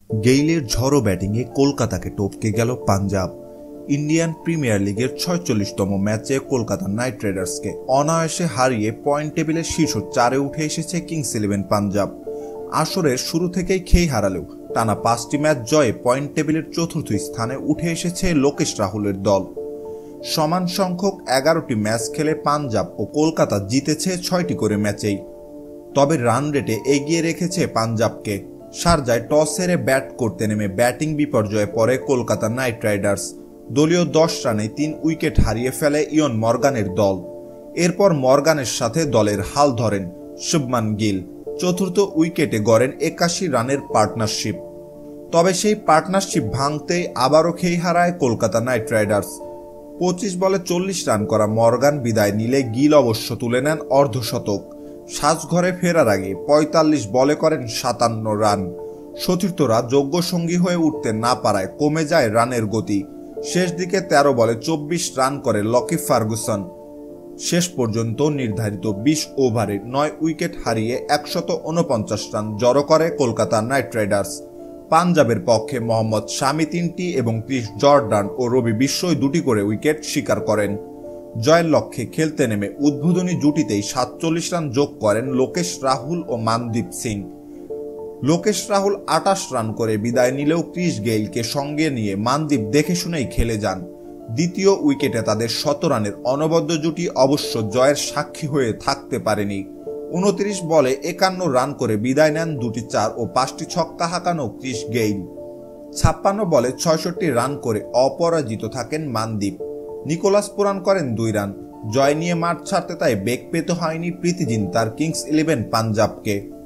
গেইলের ঝড়ো ব্যাটিংয়ে কলকাতাকে টপকে গেল পাঞ্জাব। ইন্ডিয়ান প্রিমিয়ার লিগের ৪৬তম ম্যাচে কলকাতা নাইট রাইডার্সকে অনায়াসে হারিয়ে পয়েন্ট টেবিলের শীর্ষ ৪-এ উঠে এসেছে কিংস ইলেভেন পাঞ্জাব। আসরের শুরু থেকেই খেই হারালেও টানা ৫টি ম্যাচ জয়ে পয়েন্ট টেবিলের চতুর্থ স্থানে উঠে এসেছে লোকেশ রাহুলের দল। সমান সংখ্যক ১১টি ম্যাচ খেলে পাঞ্জাব ও কলকাতা জিতেছে ৬টি করে ম্যাচেই। তবে রান রেটে এগিয়ে রেখেছে পাঞ্জাবকে। শারজায় টস হেরে ব্যাট করতে নেমে ব্যাটিং বিপর্যয়ে পড়ে কলকাতা নাইট রাইডার্স। দলীয় ১০ রানে ৩ উইকেট হারিয়ে ফেলে ইয়ন মর্গানের দল। এরপর মর্গানের সাথে দলের হাল ধরেন শুভমান গিল। চতুর্থ উইকেটে গড়েন ৮১ রানের পার্টনারশিপ। তবে সেই পার্টনারশিপ ভাঙতেই আবারও খেই হারায় কলকাতা নাইট রাইডার্স। ২৫ বলে ৪০ রান করা মর্গান বিদায় নিলে গিল অবশ্য তুলে নেন অর্ধশতক। সাজঘরে ফেরার আগে ৪৫ বলে করেন ৫৭ রান। সতীর্থরা যোগ্য সঙ্গী হয়ে উঠতে না পারায় কমে যায় রানের গতি। শেষ দিকে ১৩ বলে ২৪ রান করে লকি ফার্গুসন। শেষ পর্যন্ত নির্ধারিত ২০ ওভারে ৯ উইকেট হারিয়ে ১৪৯ রান জড়ো করে কলকাতা নাইট রাইডার্স। পাঞ্জাবের পক্ষে মোহাম্মদ শামি ৩টি এবং ক্রিস জর্ডান ও রবি বিশ্বই ২টি করে উইকেট শিকার করেন। জয়ের লক্ষ্যে খেলতে নেমে উদ্বোধনী জুটিতেই ৪৭ রান যোগ করেন লোকেশ রাহুল ও মানদীপ সিং। লোকেশ রাহুল ২৮ রান করে বিদায় নিলেও ক্রিস গেইলকে সঙ্গে নিয়ে মানদীপ দেখে শুনেই খেলে যান। দ্বিতীয় উইকেটে তাদের ১০০ রানের অনবদ্য জুটি অবশ্য জয়ের সাক্ষী হয়ে থাকতে পারেনি। ২৯ বলে ৫১ রান করে বিদায় নেন ২টি ৪ ও ৫টি ছক্কা হাঁকানো ক্রিস গেইল। ৫৬ বলে ৬৬ রান করে অপরাজিত থাকেন মানদীপ। নিকোলাস পুরান করেন ২ রান। জয় নিয়ে মাঠ ছাড়তে তাই বেগ পেতে হয়নি প্রীতি জিন্তার কিংস ইলেভেন পাঞ্জাবকে।